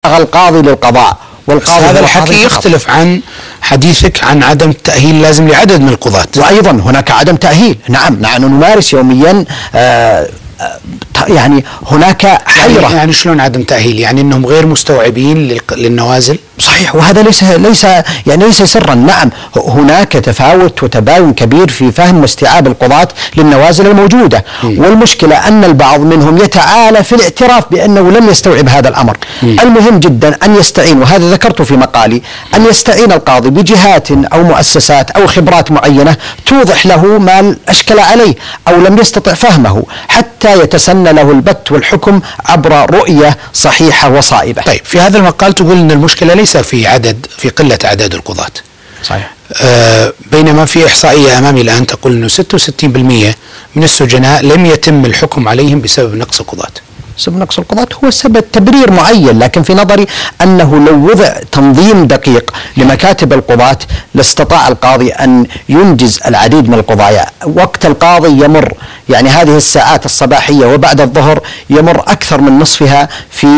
القاضي للقضاء، والقاضي هذا الحكي يختلف عن حديثك عن عدم التأهيل لازم لعدد من القضاة. وأيضا هناك عدم تأهيل. نعم نمارس يوميا يعني هناك حيرة. يعني شلون عدم تأهيل؟ يعني أنهم غير مستوعبين للنوازل؟ صحيح، وهذا ليس سرا. نعم هناك تفاوت وتباين كبير في فهم واستيعاب القضاة للنوازل الموجودة. والمشكلة أن البعض منهم يتعالى في الاعتراف بأنه لم يستوعب هذا الأمر. المهم جدا أن يستعين، وهذا ذكرته في مقالي، أن يستعين القاضي بجهات أو مؤسسات أو خبرات معينة توضح له ما أشكل عليه أو لم يستطع فهمه، حتى يتسنى له البت والحكم عبر رؤية صحيحة وصائبة. طيب، في هذا المقال تقول أن المشكلة ليس في قلة أعداد القضاة. صحيح. بينما في إحصائية أمامي الآن تقول أنه 66% من السجناء لم يتم الحكم عليهم بسبب نقص القضاة. سبب نقص القضاة هو سبب تبرير معين، لكن في نظري أنه لو وضع تنظيم دقيق لمكاتب القضاة لاستطاع القاضي أن ينجز العديد من القضايا. وقت القاضي يمر، يعني هذه الساعات الصباحية وبعد الظهر يمر أكثر من نصفها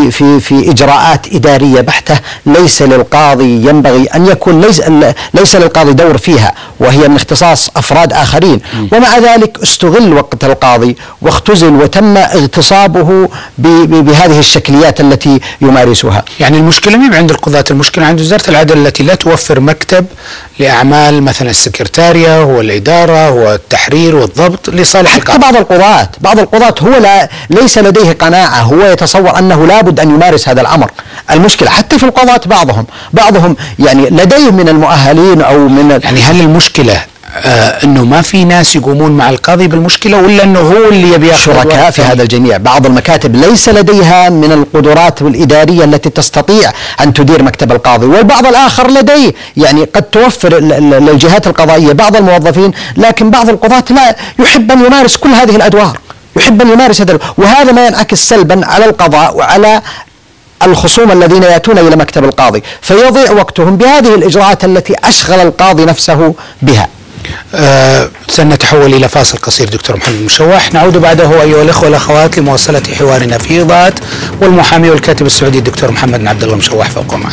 في إجراءات إدارية بحتة، ليس للقاضي ينبغي أن يكون، ليس للقاضي دور فيها، وهي من اختصاص أفراد آخرين. ومع ذلك استغل وقت القاضي واختزل وتم اغتصابه بهذه الشكليات التي يمارسها. يعني المشكلة مو عند القضاة، المشكلة عند وزارة العدل التي لا توفر مكتب لأعمال مثلا السكرتارية والإدارة والتحرير والضبط لصالح القاضي. بعض القضاة هو ليس لديه قناعة، هو يتصور أنه لابد أن يمارس هذا الأمر. المشكلة حتى في القضاة بعضهم يعني لديه من المؤهلين أو من يعني هل المشكلة انه ما في ناس يقومون مع القاضي بالمشكله، ولا انه هو اللي يبي شركاء في هذا الجميع؟ بعض المكاتب ليس لديها من القدرات الاداريه التي تستطيع ان تدير مكتب القاضي، والبعض الاخر لديه يعني قد توفر للجهات القضائيه بعض الموظفين، لكن بعض القضاة لا يحب ان يمارس كل هذه الادوار، يحب ان يمارس هذا، وهذا ما ينعكس سلبا على القضاء وعلى الخصوم الذين يأتون إلى مكتب القاضي، فيضيع وقتهم بهذه الإجراءات التي أشغل القاضي نفسه بها. سنتحول إلى فاصل قصير دكتور محمد مشوح، نعود بعده أيها الأخوة والأخوات لمواصلة حوارنا في ذات، والمحامي والكاتب السعودي الدكتور محمد بن عبد الله مشوح فوق معنا.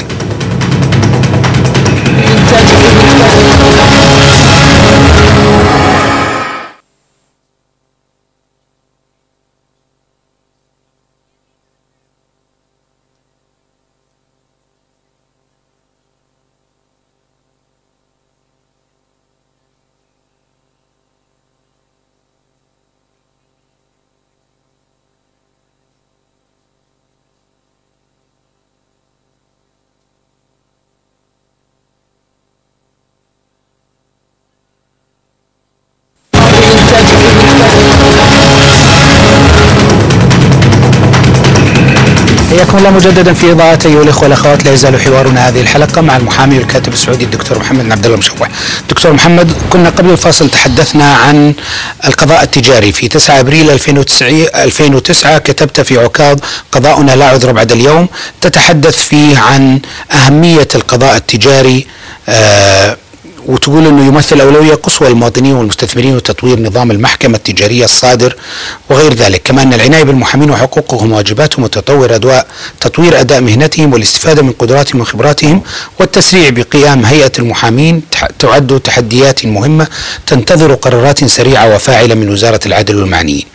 حياكم الله مجددا في إضاءة أيها الأخوة والأخوات. لا يزال حوارنا هذه الحلقة مع المحامي والكاتب السعودي الدكتور محمد بن عبد الله مشوح. دكتور محمد، كنا قبل الفاصل تحدثنا عن القضاء التجاري. في 9 أبريل 2009 كتبت في عكاظ قضاؤنا لا عذر بعد اليوم، تتحدث فيه عن أهمية القضاء التجاري، وتقول أنه يمثل أولوية قصوى للمواطنين والمستثمرين وتطوير نظام المحكمة التجارية الصادر وغير ذلك، كما أن العناية بالمحامين وحقوقهم وواجباتهم وتطوير أداء مهنتهم والاستفادة من قدراتهم وخبراتهم والتسريع بقيام هيئة المحامين تعد تحديات مهمة تنتظر قرارات سريعة وفاعلة من وزارة العدل والمعنيين.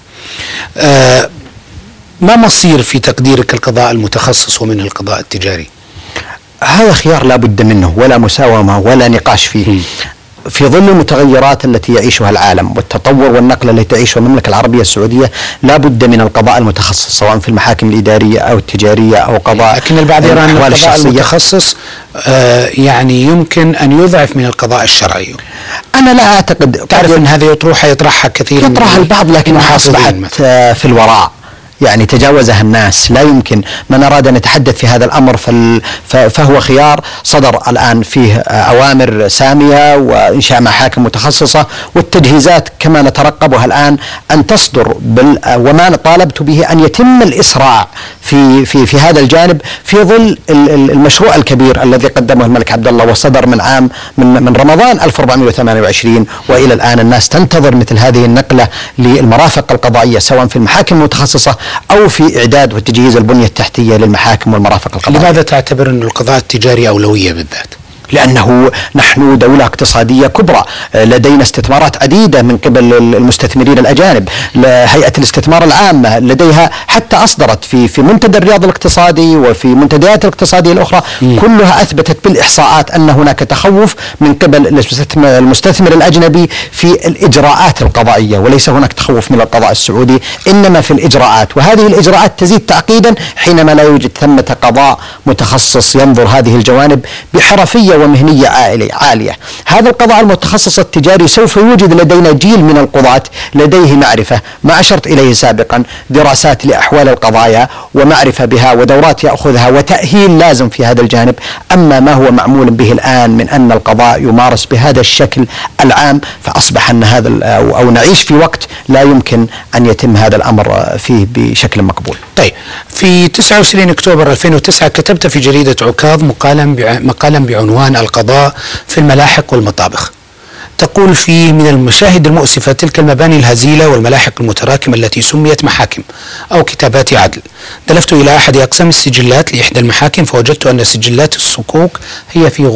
ما مصير في تقديرك القضاء المتخصص ومنه القضاء التجاري؟ هذا خيار لا بد منه، ولا مساومة ولا نقاش فيه. في ظل المتغيرات التي يعيشها العالم والتطور والنقلة التي تعيشها المملكة العربية السعودية، لا بد من القضاء المتخصص سواء في المحاكم الإدارية أو التجارية أو قضاء. لكن البعض يرى أن القضاء المتخصص يعني يمكن أن يضعف من القضاء الشرعي. أنا لا أعتقد. تعرف أن هذه يطرحها كثير، يطرح البعض لكنها أصبحت في الوراء، يعني تجاوزها الناس. لا يمكن. من أراد أن يتحدث في هذا الأمر فهو خيار. صدر الآن فيه أوامر سامية وإنشاء محاكم متخصصة، والتجهيزات كما نترقبها الآن أن تصدر، وما طالبت به أن يتم الإسراع في هذا الجانب في ظل المشروع الكبير الذي قدمه الملك عبد الله وصدر من رمضان 1428 والى الان. الناس تنتظر مثل هذه النقله للمرافق القضائيه سواء في المحاكم المتخصصه او في اعداد وتجهيز البنيه التحتيه للمحاكم والمرافق القضائيه. لماذا تعتبر أن القضاء التجاري أولوية بالذات؟ لأنه نحن دولة اقتصادية كبرى، لدينا استثمارات عديدة من قبل المستثمرين الأجانب. هيئة الاستثمار العامة لديها حتى أصدرت في منتدى الرياض الاقتصادي وفي منتديات الاقتصادية الأخرى كلها أثبتت بالإحصاءات أن هناك تخوف من قبل المستثمر الأجنبي في الإجراءات القضائية، وليس هناك تخوف من القضاء السعودي إنما في الإجراءات، وهذه الإجراءات تزيد تعقيدا حينما لا يوجد ثمة قضاء متخصص ينظر هذه الجوانب بحرفية ومهنية عالية. هذا القضاء المتخصص التجاري سوف يوجد لدينا جيل من القضاة لديه معرفة، ما أشرت إليه سابقا، دراسات لأحوال القضايا ومعرفة بها ودورات يأخذها وتأهيل لازم في هذا الجانب. أما ما هو معمول به الآن من أن القضاء يمارس بهذا الشكل العام، فأصبح أن هذا أو نعيش في وقت لا يمكن أن يتم هذا الأمر فيه بشكل مقبول. طيب، في 29 أكتوبر 2009 كتبت في جريدة عكاظ مقالا بعنوان القضاء في الملاحق والمطابخ، تقول فيه: من المشاهد المؤسفة تلك المباني الهزيلة والملاحق المتراكمة التي سميت محاكم أو كتابات عدل. دلفت إلى أحد أقسام السجلات لإحدى المحاكم فوجدت أن سجلات الصكوك هي في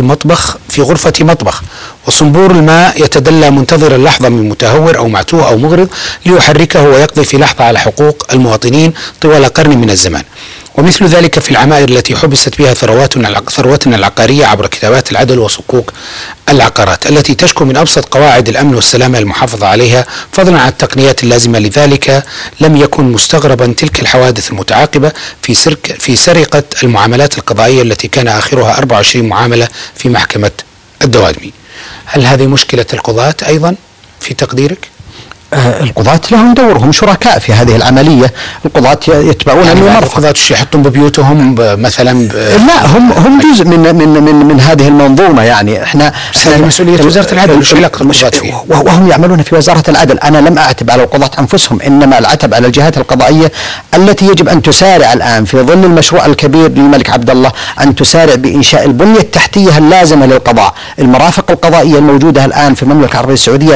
غرفة مطبخ، وصنبور الماء يتدلى منتظر اللحظة من متهور أو معتوه أو مغرض ليحركه ويقضي في لحظة على حقوق المواطنين طوال قرن من الزمان. ومثل ذلك في العمائر التي حبست بها ثروتنا العقارية عبر كتابات العدل وصكوك العقارات التي تشكو من أبسط قواعد الأمن والسلامة المحافظة عليها، فضلا عن التقنيات اللازمة لذلك. لم يكن مستغربا تلك الحوادث المتعاقبة في سرقة المعاملات القضائية التي كان آخرها 24 معاملة في محكمة الدوادمي. هل هذه مشكلة القضاة أيضا في تقديرك؟ القضاة لهم دورهم، شركاء في هذه العملية. القضاة يتبعون يعني القضاة يحطون ببيوتهم مثلا لا، هم جزء من هذه المنظومة. يعني احنا مسؤولية وزارة العدل، وش علاقة القضاة فيها؟ وهم يعملون في وزارة العدل. أنا لم أعتب على القضاة أنفسهم، إنما العتب على الجهات القضائية التي يجب أن تسارع الآن في ظل المشروع الكبير للملك عبد الله، أن تسارع بإنشاء البنية التحتية اللازمة للقضاء. المرافق القضائية الموجودة الآن في المملكة العربية السعودية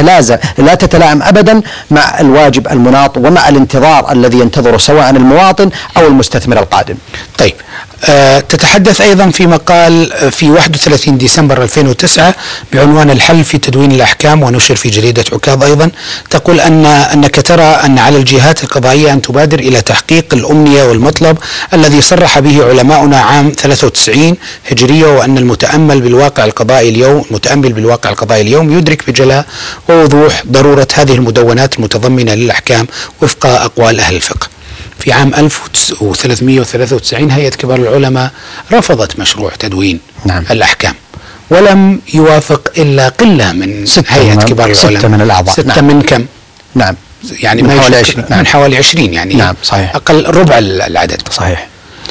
لا تتلائم أبدا مع الواجب المناط ومع الانتظار الذي ينتظره سواء المواطن أو المستثمر القادم. طيب، تتحدث أيضا في مقال في 31 ديسمبر 2009 بعنوان الحل في تدوين الأحكام، ونشر في جريدة عكاظ أيضا، تقول أنك ترى أن على الجهات القضائية أن تبادر إلى تحقيق الأمنية والمطلب الذي صرح به علماؤنا عام 93 هجرية، وأن المتأمل بالواقع القضائي اليوم يدرك بجلاء ووضوح ضرورة هذه المدونات المتضمنة للأحكام وفق أقوال أهل الفقه. في عام 1393 هيئة كبار العلماء رفضت مشروع تدوين الأحكام، ولم يوافق إلا قلة من هيئة كبار العلماء، 6 من الأعضاء. 6 من كم؟ نعم، يعني من حوالي 20. من حوالي 20 يعني. نعم، صحيح. أقل ربع العدد. صحيح.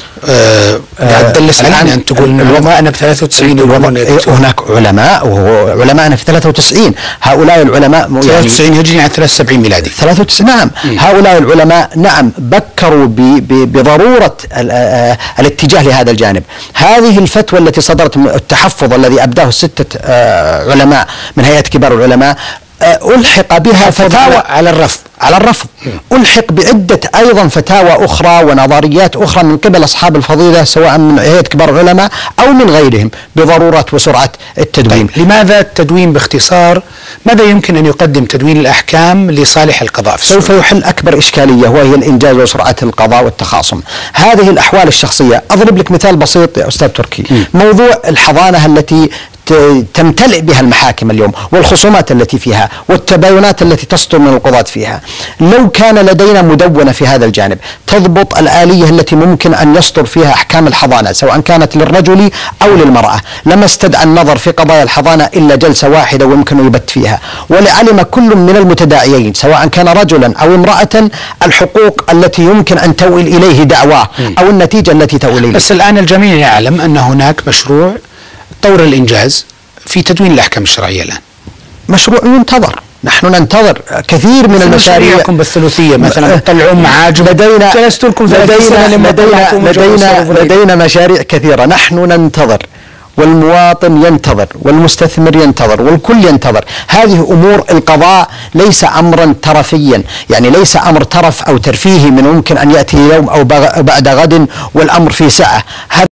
قاعد تدلس علينا أن تقول أن علماءنا ب 93 هناك علماء وعلماءنا في 93. هؤلاء العلماء 93 هجري عن 73 ميلادي. 93 نعم. هؤلاء العلماء نعم بكروا بضرورة الاتجاه لهذا الجانب. هذه الفتوى التي صدرت من التحفظ الذي أبداه 6 علماء من هيئة كبار العلماء ألحق بها فتاوى على الرفض. ألحق بعدة أيضا فتاوى أخرى ونظريات أخرى من قبل أصحاب الفضيلة سواء من هيئة كبار العلماء أو من غيرهم بضرورة وسرعة التدوين. طيب، لماذا التدوين باختصار؟ ماذا يمكن أن يقدم تدوين الأحكام لصالح القضاء في السعودية؟ سوف يحل أكبر إشكالية وهي الإنجاز وسرعة القضاء والتخاصم. هذه الأحوال الشخصية، أضرب لك مثال بسيط يا أستاذ تركي. موضوع الحضانة التي تمتلئ بها المحاكم اليوم والخصومات التي فيها والتباينات التي تصدر من القضاة فيها، لو كان لدينا مدونة في هذا الجانب تضبط الآلية التي ممكن أن يصدر فيها أحكام الحضانة سواء كانت للرجل أو للمرأة، لما استدعى النظر في قضايا الحضانة إلا جلسة واحدة ويمكن يبت فيها، ولعلم كل من المتداعيين سواء كان رجلا أو امرأة الحقوق التي يمكن أن تؤول إليه دعواه أو النتيجة التي تؤول إليه. بس الآن الجميع يعلم أن هناك مشروع طور الإنجاز في تدوين الأحكام الشرعية الآن. مشروع ينتظر نحن ننتظر كثير من المشاريع. مشاريعكم بالثلثية مثلا تطلعون معاجم، جلست لكم 30 سنة لدينا مشاريع كثيرة. نحن ننتظر، والمواطن ينتظر، والمستثمر ينتظر، والكل ينتظر. هذه أمور القضاء ليس أمرا ترفيا، يعني ليس أمر ترف أو ترفيهي من ممكن أن يأتي يوم أو بعد غد والأمر في سعة.